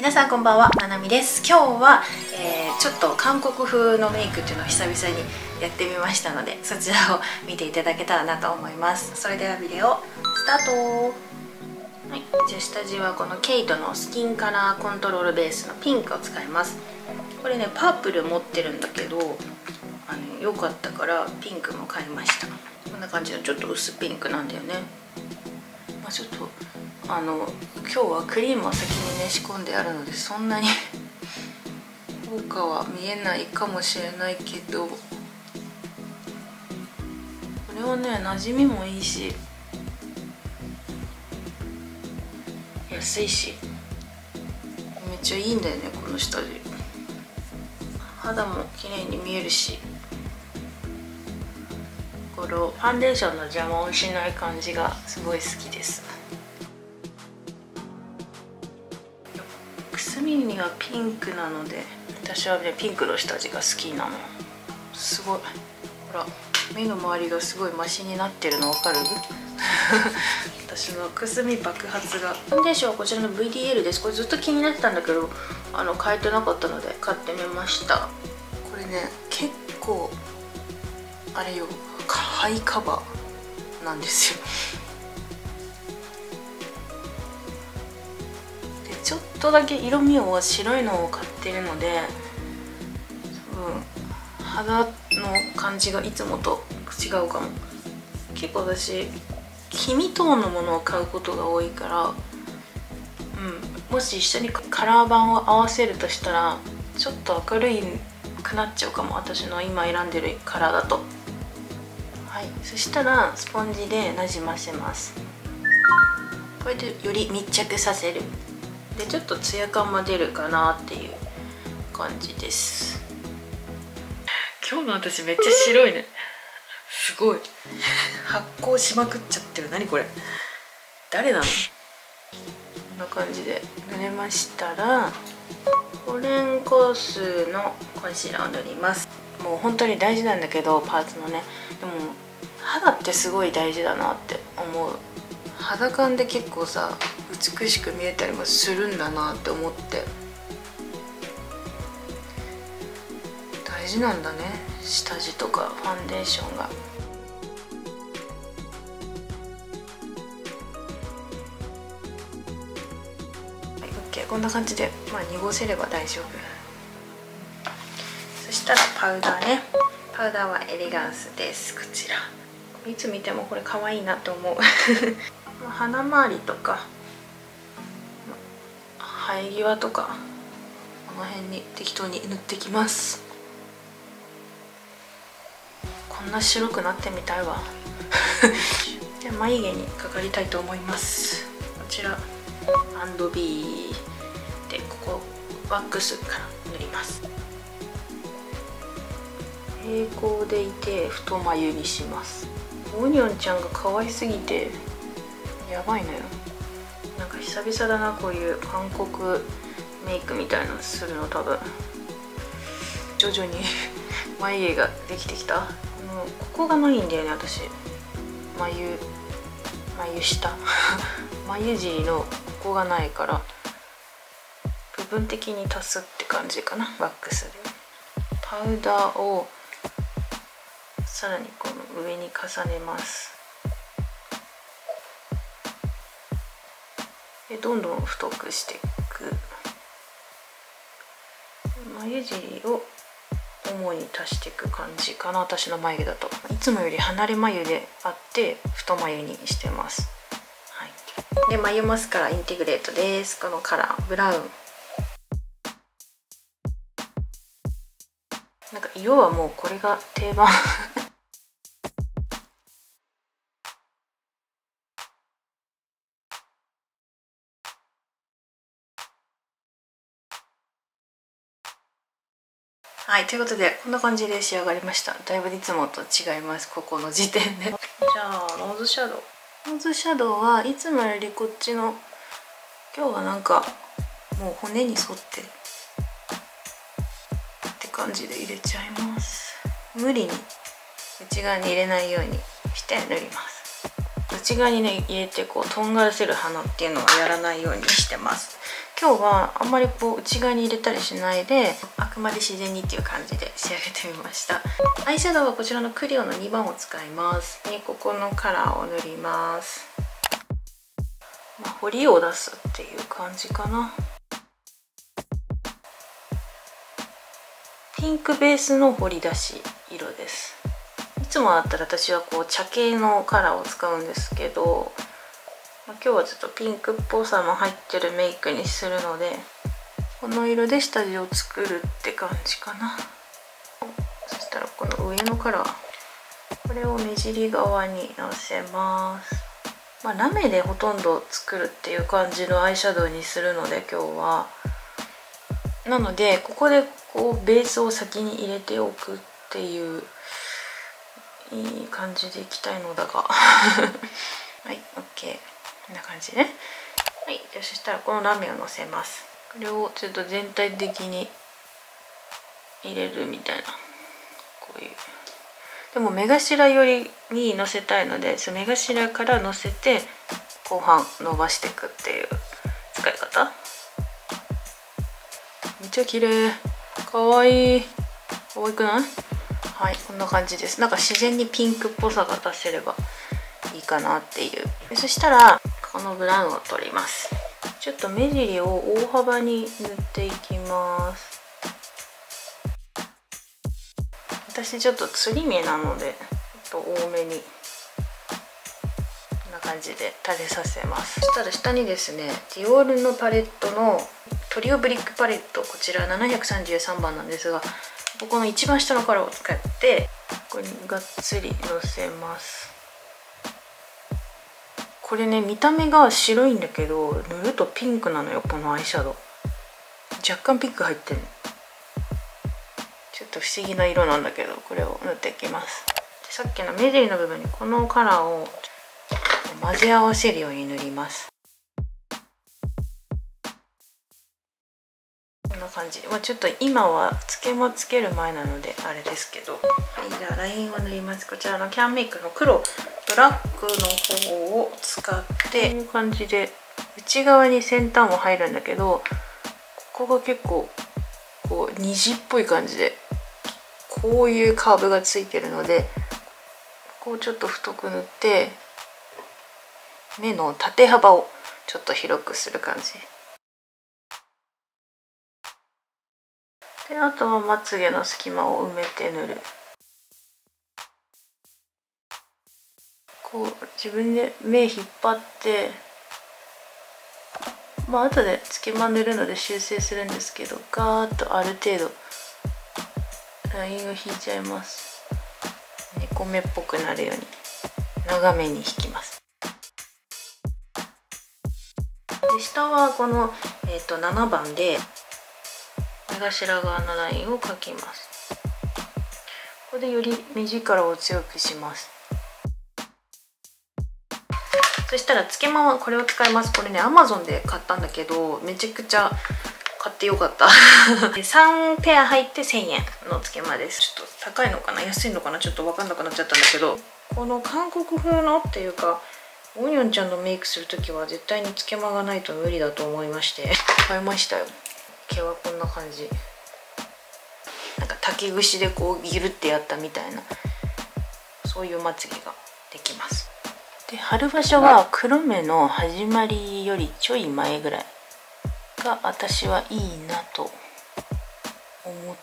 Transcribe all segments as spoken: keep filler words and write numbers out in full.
皆さんこんばんは、ななみです。今日は、えー、ちょっと韓国風のメイクっていうのを久々にやってみましたので、そちらを見ていただけたらなと思います。それではビデオスタート。はい、じゃあ下地はこのケイトのスキンカラーコントロールベースのピンクを使います。これねパープル持ってるんだけど、あのよかったからピンクも買いました。こんな感じのちょっと薄ピンクなんだよね。まあ、ちょっとあの今日はクリームを先にね仕込んであるので、そんなに効果は見えないかもしれないけど、これはね馴染みもいいし安いしめっちゃいいんだよね。この下地肌も綺麗に見えるし、このファンデーションの邪魔をしない感じがすごい好きです。くすみにはピンクなので、私はねピンクの下地が好きなの。すごい、ほら目の周りがすごいマシになってるの分かる？私のくすみ爆発が。ファンデーションはこちらの ブイディーエル です。これずっと気になってたんだけど、あの買えてなかったので買ってみました。これね結構あれよ、ハイカバーなんですよ。でちょっとだけ色味を白いのを買ってるので、多分肌の感じがいつもと違うかも。結構私黄身トーンのものを買うことが多いから、うん、もし一緒にカラー版を合わせるとしたらちょっと明るいくなっちゃうかも、私の今選んでるカラーだと。はい、そしたらスポンジでなじませます。これでより密着させる。でちょっとツヤ感も出るかなっていう感じです。今日の私めっちゃ白いね。すごい発光しまくっちゃってる。何これ、誰なの？こんな感じで塗れましたら、オレンコースのコンシーラーを塗ります。もう本当に大事なんだけど、パーツのね。でも肌ってすごい大事だなって思う。肌感で結構さ美しく見えたりもするんだなって思って、大事なんだね、下地とかファンデーションが。こんな感じで、まあ、濁せれば大丈夫。そしたらパウダーね。パウダーはエレガンスです。こちらいつ見てもこれ可愛いなと思う。鼻周りとか生え際とかこの辺に適当に塗ってきます。こんな白くなってみたいわ。で眉毛にかかりたいと思います。こちらアンドビーでここワックスから塗ります。平行でいて太眉にします。オニョンちゃんが可愛すぎてやばいのよ。なんか久々だな、こういう韓国メイクみたいなのするの。多分徐々に眉毛ができてきた。もうここがないんだよね、私。眉眉下眉尻のここがないから、部分的に足すって感じかな、ワックスで。パウダーをさらにこの上に重ねます。でどんどん太くしていく。眉尻を主に足していく感じかな、私の眉毛だと。いつもより離れ眉であって太眉にしてます。はい、で眉マスカラインテグレートです。このカラーブラウン。なんか色はもうこれが定番。はい、ということでこんな感じで仕上がりました。だいぶいつもと違います、ここの時点で。じゃあローズシャドウ。ローズシャドウはいつもよりこっちの、今日はなんかもう骨に沿ってって感じで入れちゃいます。無理に内側に入れないようにして塗ります。 内側にね入れてこうとんがらせる花っていうのはやらないようにしてます。今日はあんまりこう内側に入れたりしないで、あくまで自然にっていう感じで仕上げてみました。アイシャドウはこちらのクリオのにばんを使います。でここのカラーを塗ります。まあ、彫りを出すっていう感じかな。ピンクベースの彫り出し色です。いつもだったら私はこう茶系のカラーを使うんですけど、今日はちょっとピンクっぽさも入ってるメイクにするので、この色で下地を作るって感じかな。そしたらこの上のカラー、これを目尻側にのせます。まあ、ラメでほとんど作るっていう感じのアイシャドウにするので今日は。なのでここでこうベースを先に入れておくっていういい感じでいきたいのだがはい OK。こんな感じね。はい、じゃあそしたらこのラメをのせます。これをちょっと全体的に入れるみたいな、こういう。でも目頭寄りにのせたいので、その目頭からのせて後半伸ばしていくっていう使い方。めっちゃ綺麗、かわいい。可愛くない？はい、こんな感じです。なんか自然にピンクっぽさが出せればいいかなっていう。そしたらこのブラウンを取ります。ちょっと目尻を大幅に塗っていきます。私ちょっとつり目なのでちょっと多めにこんな感じで垂れさせます。そしたら下にですね、ディオールのパレットのトリオブリックパレット、こちらななひゃくさんじゅうさんばんなんですが、ここの一番下のカラーを使ってここにがっつりのせます。これね、見た目が白いんだけど塗るとピンクなのよ。このアイシャドウ若干ピンク入ってる。ちょっと不思議な色なんだけど、これを塗っていきます。でさっきの目尻の部分にこのカラーを混ぜ合わせるように塗ります。こんな感じ。まあ、ちょっと今はつけまつける前なのであれですけど、はい、じゃあラインを塗ります。こちらのキャンメイクの黒ブラックの方を使ってこういう感じで内側に先端も入るんだけど、ここが結構こう虹っぽい感じでこういうカーブがついてるので、ここをちょっと太く塗って目の縦幅をちょっと広くする感じで、あとはまつげの隙間を埋めて塗る。こう自分で目引っ張って、まあ後でつけま塗るので修正するんですけど、ガーッとある程度ラインを引いちゃいます。猫目っぽくなるように長めに引きます。で下はこの、えー、とななばんで目頭側のラインを描きます。ここでより目力を強くします。そしたらつけまはこれを使います。これね アマゾン で買ったんだけどめちゃくちゃ買ってよかったさんペア入ってせんえんのつけまです。ちょっと高いのかな安いのかなちょっと分かんなくなっちゃったんだけど、この韓国風のっていうかオニョンちゃんのメイクする時は絶対につけまがないと無理だと思いまして買いましたよ。毛はこんな感じ、なんか竹串でこうギュルってやったみたいな、そういうまつげができます。で貼る場所は黒目の始まりよりちょい前ぐらいが私はいいなと思った。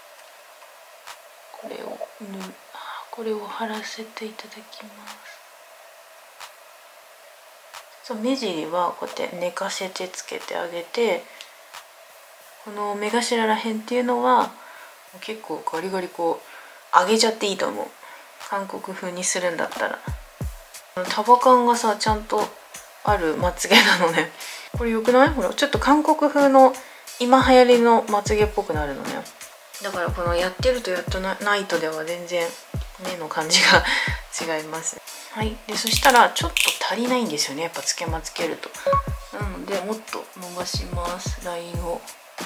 これを塗る、これを貼らせていただきます。そう目尻はこうやって寝かせてつけてあげて、この目頭らへんっていうのは結構ガリガリこう上げちゃっていいと思う。韓国風にするんだったら束感がさちゃんとあるまつげなのね。これよくない？ほらちょっと韓国風の今流行りのまつげっぽくなるのね。だからこのやってるとやってないとでは全然目の感じが違います。はい、でそしたらちょっと足りないんですよね、やっぱつけまつけると。なのでもっと伸ばします。ラインを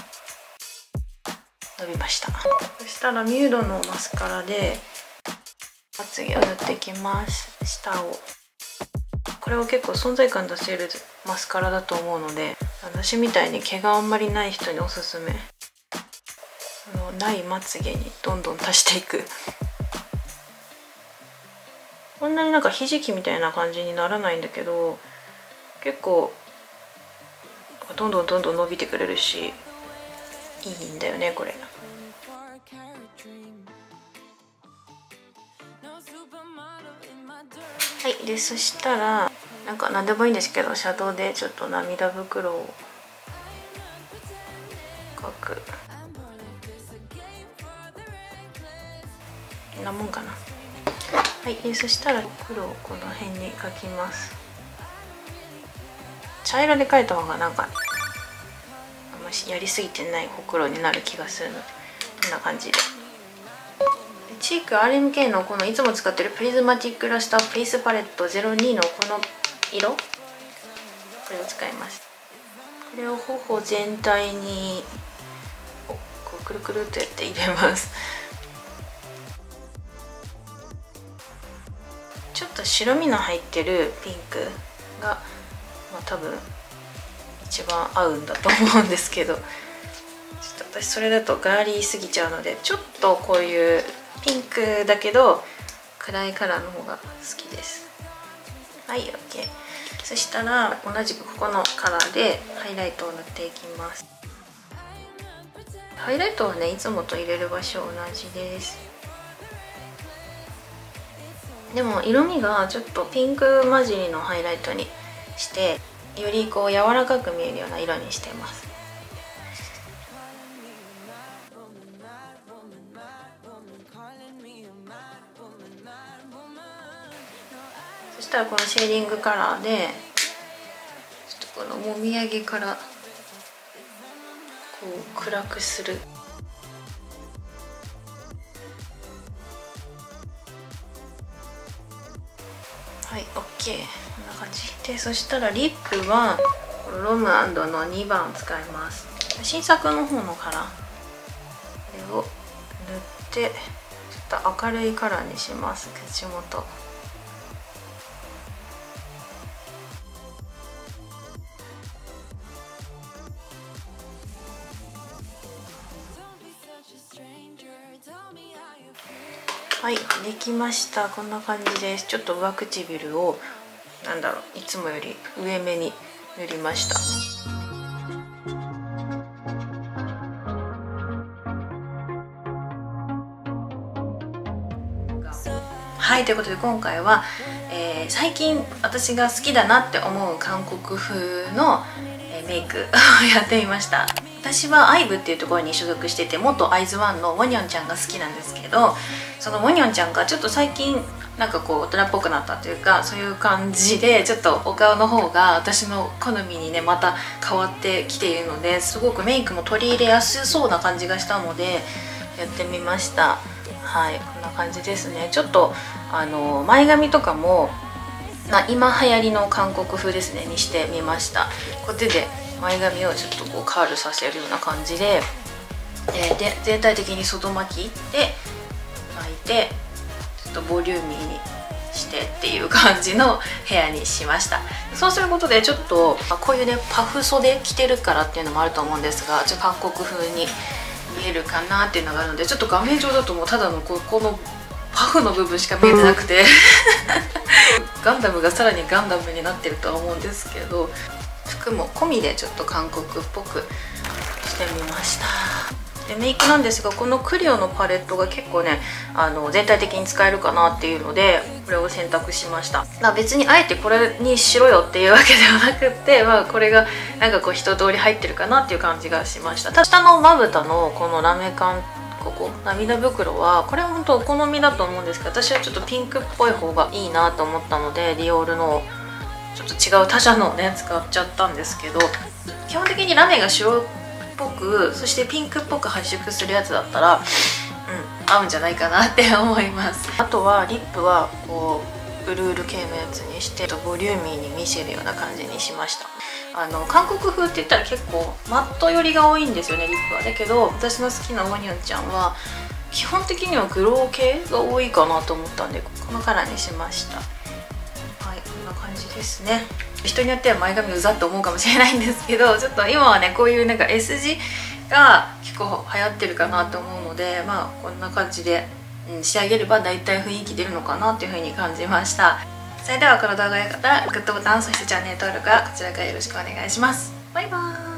伸びました。そしたらミュードのマスカラでまつげを塗っていきます。下をれを結構存在感出せるマスカラだと思うので、私みたいに毛があんまりない人におすすめ。あのないまつげにどんどん足していく。こんなになんかひじきみたいな感じにならないんだけど、結構どんどんどんどん伸びてくれるしいいんだよねこれ。はい、でそしたらなんか何でもいいんですけど、シャドウでちょっと涙袋を描く。こんなもんかな。はい、でそしたら黒をこの辺に描きます。茶色で描いた方がなんかあんまりやりすぎてないほくろになる気がするので、こんな感じで。チーク アールエムケー のこのいつも使ってるプリズマティックラスターフェイスパレットゼロにのこの色、これを使います。これを頬全体にこうくるくるっとやって入れます。ちょっと白身の入ってるピンクが、まあ、多分一番合うんだと思うんですけど、ちょっと私それだとガーリーすぎちゃうので、ちょっとこういうピンクだけど暗いカラーの方が好きです。はい、 OK。 そしたら同じくここのカラーでハイライトを塗っていきます。ハイライトはねいつもと入れる場所同じです。でも色味がちょっとピンク混じりのハイライトにしてよりこう柔らかく見えるような色にしてます。そしたらこのシェーディングカラーでちょっとこのもみあげからこう暗くする。はい、 OK。 こんな感じで、そしたらリップはロムアンドのにばん使います。新作の方のカラー、これを塗ってちょっと明るいカラーにします。口元。はい、できました。こんな感じです。ちょっと上唇をなんだろう、いつもより上目に塗りました。はい、ということで今回は、えー、最近私が好きだなって思う韓国風のメイクをやってみました。私はアイブっていうところに所属してて、元アイズワンのウォニョンちゃんが好きなんですけど、そのウォニョンちゃんがちょっと最近なんかこう大人っぽくなったというか、そういう感じでちょっとお顔の方が私の好みにねまた変わってきているので、すごくメイクも取り入れやすそうな感じがしたのでやってみました。はい、こんな感じですね。ちょっとあの前髪とかも、まあ、今流行りの韓国風ですねにしてみました。こう手で前髪をちょっとこうカールさせるような感じで、えー、で全体的に外巻きで巻いてちょっとボリューミーにしてっていう感じのヘアにしました。そうすることでちょっと、まあ、こういうねパフ袖着てるからっていうのもあると思うんですが、ちょっと韓国風に見えるかなっていうのがあるので、ちょっと画面上だともうただのここのパフの部分しか見えてなくてガンダムがさらにガンダムになってるとは思うんですけど、服も込みでちょっと韓国っぽくしてみました。でメイクなんですが、このクリオのパレットが結構ねあの全体的に使えるかなっていうのでこれを選択しました。まあ、別にあえてこれにしろよっていうわけではなくって、まあ、これがなんかこう一通り入ってるかなっていう感じがしました。ただ下のまぶたのこのラメ感、ここ涙袋はこれは本当お好みだと思うんですけど、私はちょっとピンクっぽい方がいいなと思ったのでディオールのちょっと違う他社のをね使っちゃったんですけど、基本的にラメが白っぽくそしてピンクっぽく発色するやつだったら、うん、合うんじゃないかなって思います。あとはリップはこうウルウル系のやつにしてボリューミーに見せるような感じにしました。あの韓国風って言ったら結構マット寄りが多いんですよね、リップは。だけど私の好きなウォニョンちゃんは基本的にはグロー系が多いかなと思ったんでこのカラーにしました。はい、こんな感じですね。人によっては前髪うざっと思うかもしれないんですけど、ちょっと今はねこういうなんか S 字が結構流行ってるかなと思うので、まあこんな感じで、うん、仕上げればだいたい雰囲気出るのかなというふうに感じました。それではこの動画が良かったらグッドボタン、そしてチャンネル登録はこちらからよろしくお願いします。バイバーイ。